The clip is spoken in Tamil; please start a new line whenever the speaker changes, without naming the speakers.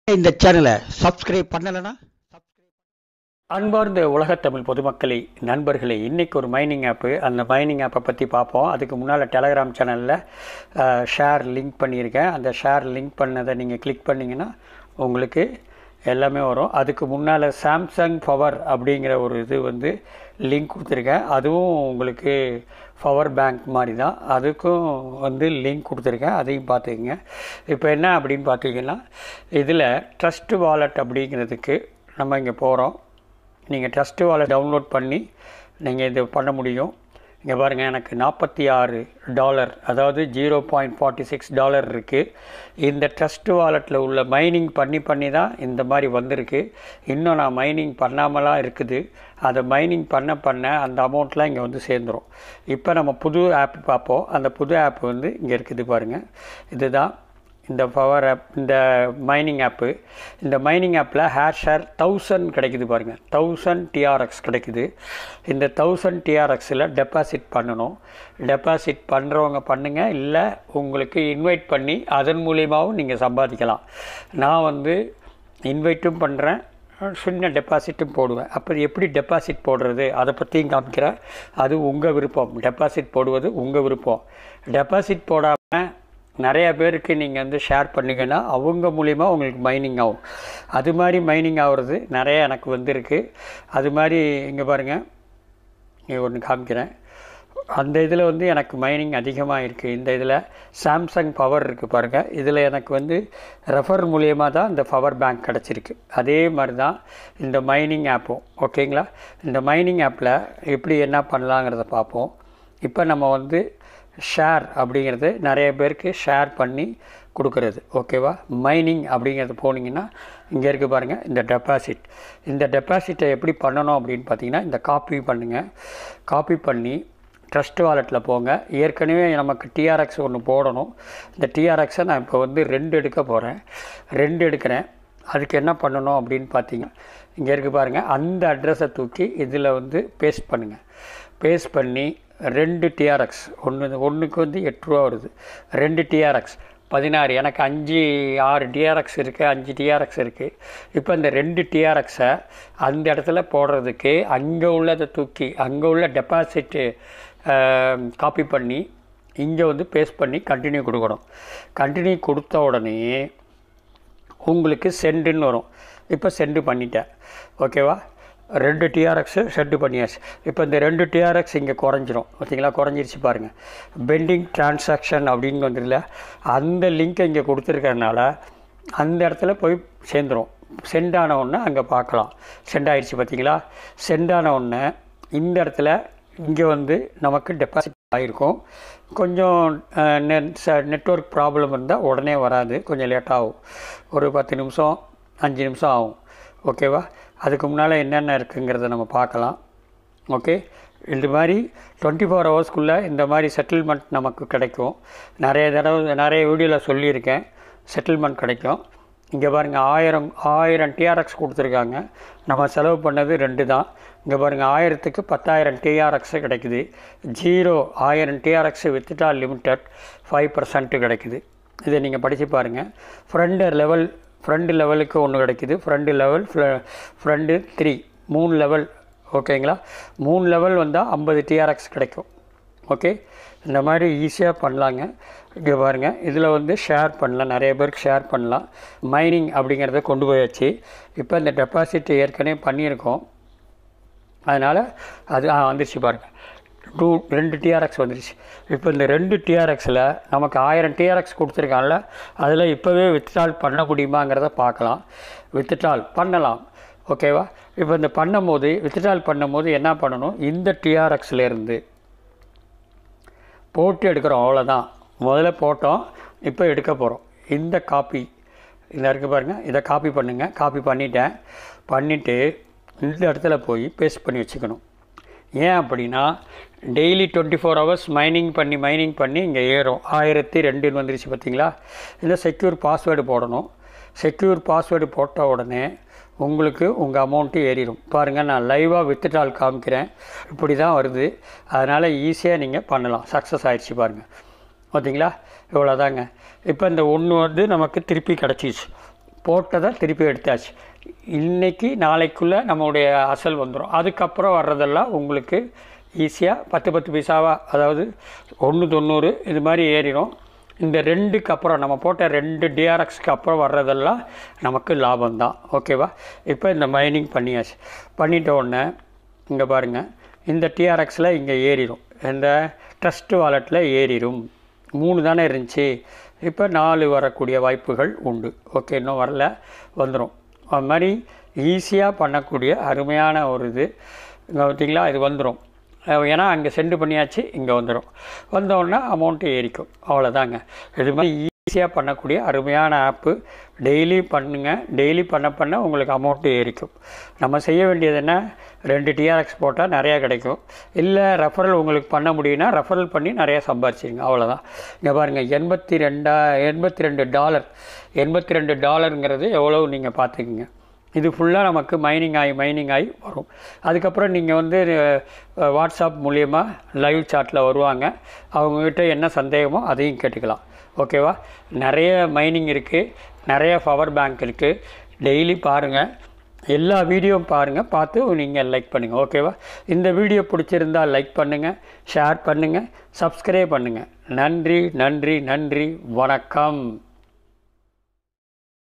இந்த சேனலை சப்ஸ்கிரைப் பண்ணலனா
அன்பார்ந்த உலகத்தமிழ் பொதுமக்களே நண்பர்களே, இன்றைக்கி ஒரு மைனிங் ஆப்பு, அந்த மைனிங் ஆப்பை பற்றி பார்ப்போம். அதுக்கு முன்னால் டெலகிராம் சேனலில் ஷேர் லிங்க் பண்ணியிருக்கேன். அந்த ஷேர் லிங்க் பண்ணதை நீங்கள் கிளிக் பண்ணிங்கன்னா உங்களுக்கு எல்லாமே வரும். அதுக்கு முன்னால் சாம்சங் பவர் அப்படிங்கிற ஒரு இது லிங்க் கொடுத்துருக்கேன். அதுவும் உங்களுக்கு பவர் பேங்க் மாதிரி தான், அதுக்கும் லிங்க் கொடுத்துருக்கேன், அதையும் பார்த்துக்குங்க. இப்போ என்ன அப்படின்னு பார்த்தீங்கன்னா, இதில் ட்ரஸ்ட் வாலெட் அப்படிங்கிறதுக்கு நம்ம இங்கே போகிறோம். நீங்கள் ட்ரஸ்ட் வாலெட் டவுன்லோட் பண்ணி நீங்கள் இது பண்ண முடியும். இங்கே பாருங்கள், எனக்கு $46, அதாவது $0.46 இருக்குது. இந்த ட்ரஸ்ட் வாலெட்டில் உள்ள மைனிங் பண்ணி தான் இந்த மாதிரி வந்திருக்கு. இன்னும் நான் மைனிங் பண்ணாமலாம் இருக்குது. அதை மைனிங் பண்ண அந்த அமௌண்ட்லாம் இங்கே சேர்ந்துடும். இப்போ நம்ம புது ஆப் பார்ப்போம். அந்த புது ஆப் இங்கே இருக்குது பாருங்கள். இதுதான் இந்த பவர் ஆப், இந்த மைனிங் ஆப்பு. இந்த மைனிங் ஆப்பில் ஹேஷர் 1000 கிடைக்குது பாருங்கள். 1000 TRX கிடைக்குது. இந்த 1000 TRXில் டெபாசிட் பண்ணணும். டெபாசிட் பண்ணுறவங்க பண்ணுங்கள், இல்லை உங்களுக்கு இன்வைட் பண்ணி அதன் மூலியமாகவும் நீங்கள் சம்பாதிக்கலாம். நான் இன்வைட்டும் பண்ணுறேன், சின்ன டெபாசிட்டும் போடுவேன். அப்போ எப்படி டெபாசிட் போடுறது அதை பற்றியும் காமிக்கிறேன். அது உங்கள் விருப்பம். டெபாசிட் போடுவது உங்கள் விருப்பம். டெபாசிட் போடாமல் நிறையா பேருக்கு நீங்கள் ஷேர் பண்ணிங்கன்னா அவங்க மூலிமா உங்களுக்கு மைனிங் ஆகும். அது மாதிரி மைனிங் ஆகிறது நிறையா எனக்கு வந்திருக்கு. அது மாதிரி இங்கே பாருங்கள், இங்கே ஒன்று காமிக்கிறேன். அந்த இதில் எனக்கு மைனிங் அதிகமாக இருக்குது. இந்த இதில் சாம்சங் பவர் இருக்குது பாருங்கள். இதில் எனக்கு ரெஃபர் மூலியமாக தான் இந்த பவர் பேங்க் கிடச்சிருக்கு. அதே மாதிரி தான் இந்த மைனிங் ஆப்பும். ஓகேங்களா? இந்த மைனிங் ஆப்பில் எப்படி என்ன பண்ணலாங்கிறத பார்ப்போம். இப்போ நம்ம ஷேர் அப்படிங்கிறது நிறைய பேருக்கு ஷேர் பண்ணி கொடுக்குறது. ஓகேவா? மைனிங் அப்படிங்கிறது போனீங்கன்னா இங்கே இருக்குது பாருங்கள், இந்த டெபாசிட். இந்த டெபாசிட்டை எப்படி பண்ணணும் அப்படின்னு பார்த்தீங்கன்னா, இந்த காப்பி பண்ணுங்கள். காப்பி பண்ணி ட்ரஸ்ட் வாலெட்டில் போங்க. ஏற்கனவே நமக்கு TRX ஒன்று போடணும். இந்த TRXை நான் இப்போ 2 எடுக்க போகிறேன். 2 எடுக்கிறேன். அதுக்கு என்ன பண்ணணும் அப்படின்னு பார்த்தீங்கன்னா, இங்கே இருக்குது பாருங்கள், அந்த அட்ரஸை தூக்கி இதில் பேஸ்ட் பண்ணுங்கள். பேஸ்ட் பண்ணி 2 TRX, ஒன்றுக்கு $8 வருது. 2 TRX 16. எனக்கு 6 TRX இருக்குது, 5 TRX இருக்குது. இப்போ இந்த 2 TRXை அந்த இடத்துல போடுறதுக்கு அங்கே உள்ளதை தூக்கி அங்கே உள்ள டெபாசிட்டு காப்பி பண்ணி இங்கே பேஸ்ட் பண்ணி கண்டினியூ கொடுக்கணும். கண்டினியூ கொடுத்த உடனே உங்களுக்கு சென்டுன்னு வரும். இப்போ சென்டு பண்ணிட்டேன். ஓகேவா? 2 TRX சென்டு பண்ணியாச்சு. இப்போ இந்த 2 TRX இங்கே குறைஞ்சிரும். ஓகேங்களா? குறைஞ்சிருச்சு பாருங்கள். பெண்டிங் டிரான்சாக்ஷன் அப்படின்னு வந்துடல, அந்த லிங்க்கை இங்கே கொடுத்துருக்கறனால அந்த இடத்துல போய் சேர்ந்துடும். சென்டான ஒன்று அங்கே பார்க்கலாம். சென்ட் ஆகிடுச்சு பார்த்தீங்களா? சென்டான ஒன்று இந்த இடத்துல இங்கே நமக்கு டெபாசிட் ஆகிருக்கும். கொஞ்சம் நெட்வொர்க் ப்ராப்ளம் இருந்தால் உடனே வராது, கொஞ்சம் லேட்டாகும். ஒரு 10 நிமிஷம் 5 நிமிஷம் ஆகும். ஓகேவா? அதுக்கு முன்னால் என்னென்ன இருக்குங்கிறத நம்ம பார்க்கலாம். ஓகே, இந்த மாதிரி 24 ஹவர்ஸ்க்குள்ளே இந்த மாதிரி செட்டில்மெண்ட் நமக்கு கிடைக்கும். நிறைய வீடியோவில் சொல்லியிருக்கேன், செட்டில்மெண்ட் கிடைக்கும். இங்கே பாருங்கள், 1000 TRX கொடுத்துருக்காங்க. நம்ம செலவு பண்ணது 2 தான். இங்கே பாருங்கள், 1000க்கு 10,000 TRX கிடைக்குது. 1000 TRX வித்ட்ரால் லிமிட்டட் 5% கிடைக்குது. இதை நீங்கள் படித்து பாருங்கள். ஃப்ரண்ட் லெவலுக்கு ஒன்று கிடைக்குது. Friend level, friend 3, 3 level. ஓகேங்களா? 3 லெவல் வந்தால் 50 TRX கிடைக்கும். ஓகே, இந்த மாதிரி ஈஸியாக பண்ணலாங்க. இங்கே பாருங்கள், இதில் ஷேர் பண்ணலாம், நிறைய பேருக்கு ஷேர் பண்ணலாம். மைனிங் அப்படிங்கிறத கொண்டு போயாச்சு. இப்போ இந்த டெபாசிட் ஏற்கனவே பண்ணியிருக்கோம், அதனால் அது வந்துருச்சு பாருங்கள். 2 TRX வந்துருச்சு. இப்போ இந்த 2 TRXில் நமக்கு 1000 TRX கொடுத்துருக்காங்கல்ல, அதில் இப்போவே வித்ட்ரால் பண்ண முடியுமாங்கிறத பார்க்கலாம். வித்ட்ரால் பண்ணலாம். ஓகேவா? இப்போ இந்த வித்ட்ரால் பண்ணும்போது என்ன பண்ணணும், இந்த TRXலேருந்து போட்டு எடுக்கிறோம். அவ்வளோதான். முதல்ல போட்டோம், இப்போ எடுக்க போகிறோம். இந்த காப்பி இதில் இருக்குது பாருங்கள், இதை காப்பி பண்ணுங்கள். காப்பி பண்ணிவிட்டு இந்த இடத்துல போய் பேஸ்ட் பண்ணி வச்சுக்கணும். ஏன் அப்படின்னா, டெய்லி 24 ஹவர்ஸ் மைனிங் பண்ணி இங்கே ஏறும். 1002 வந்துருச்சு பார்த்தீங்களா? இதில் செக்யூர் பாஸ்வேர்டு போடணும். செக்யூர் பாஸ்வேர்டு போட்ட உடனே உங்களுக்கு உங்கள் அமௌண்ட்டு ஏறிடும். பாருங்கள், நான் லைவாக வித்ட்ரால் காமிக்கிறேன். இப்படி தான் வருது. அதனால் ஈஸியாக நீங்கள் பண்ணலாம். சக்ஸஸ் ஆகிடுச்சு பாருங்கள். பார்த்தீங்களா? இவ்வளோதாங்க. இப்போ இந்த ஒன்று நமக்கு திருப்பி கிடச்சிச்சு. போட்டதை திருப்பி எடுத்தாச்சு. இன்றைக்கி நாளைக்குள்ளே நம்மளுடைய அசல் வந்துடும். அதுக்கப்புறம் வர்றதெல்லாம் உங்களுக்கு ஈஸியாக 10 பைசாவாக, அதாவது 1.90 இது மாதிரி ஏறிடும். இந்த 2க்கு அப்புறம் நம்ம போட்ட 2 டிஆர்எக்ஸ்க்கு அப்புறம் வர்றதெல்லாம் நமக்கு லாபம்தான். ஓகேவா? இப்போ இந்த மைனிங் பண்ணியாச்சு. பண்ணிட்ட உடனே இங்கே பாருங்கள், இந்த டிஆர்எக்ஸில் இங்கே ஏறிடும், இந்த ட்ரஸ்ட் வாலெட்டில் ஏறிடும். 3 தானே இருந்துச்சு, இப்போ 4 வரக்கூடிய வாய்ப்புகள் உண்டு. ஓகே, இன்னும் வரல, வந்துடும். அது மாதிரி ஈஸியாக பண்ணக்கூடிய அருமையான ஒரு இது. இங்கே பார்த்தீங்களா, இது வந்துடும். ஏன்னா அங்கே சென்ட் பண்ணியாச்சு, இங்கே வந்துடும். வந்தோடனே அமௌண்ட்டு ஏறிக்கும். அவ்வளோதாங்க. இது மாதிரி ஈஸியாக பண்ணக்கூடிய அருமையான ஆப்பு. டெய்லி பண்ணுங்கள். டெய்லி பண்ண உங்களுக்கு அமௌண்ட்டு ஏறிக்கும். நம்ம செய்ய வேண்டியது என்ன, 2 டிஆர்எக்ஸ் போட்டால் நிறையா கிடைக்கும். இல்லை ரெஃபரல் உங்களுக்கு பண்ண முடியும்னா ரெஃபரல் பண்ணி நிறையா சம்பாரிச்சிங்க. அவ்வளோதான். இங்கே பாருங்கள், $82 எவ்வளோ நீங்கள் பார்த்துக்குங்க. இது ஃபுல்லாக நமக்கு மைனிங் ஆகி வரும். அதுக்கப்புறம் நீங்கள் வந்து வாட்ஸ்அப் மூலிமா லைவ் சாட்டில் வருவாங்க. அவங்கக்கிட்ட என்ன சந்தேகமோ அதையும் கேட்டுக்கலாம். ஓகேவா? நிறைய மைனிங் இருக்குது, நிறைய பவர் பேங்க் இருக்குது. டெய்லி பாருங்கள், எல்லா வீடியோவும் பாருங்கள், பார்த்து நீங்கள் லைக் பண்ணுங்கள். ஓகேவா? இந்த வீடியோ பிடிச்சிருந்தால் லைக் பண்ணுங்கள், ஷேர் பண்ணுங்கள், சப்ஸ்கிரைப் பண்ணுங்கள். நன்றி, வணக்கம்.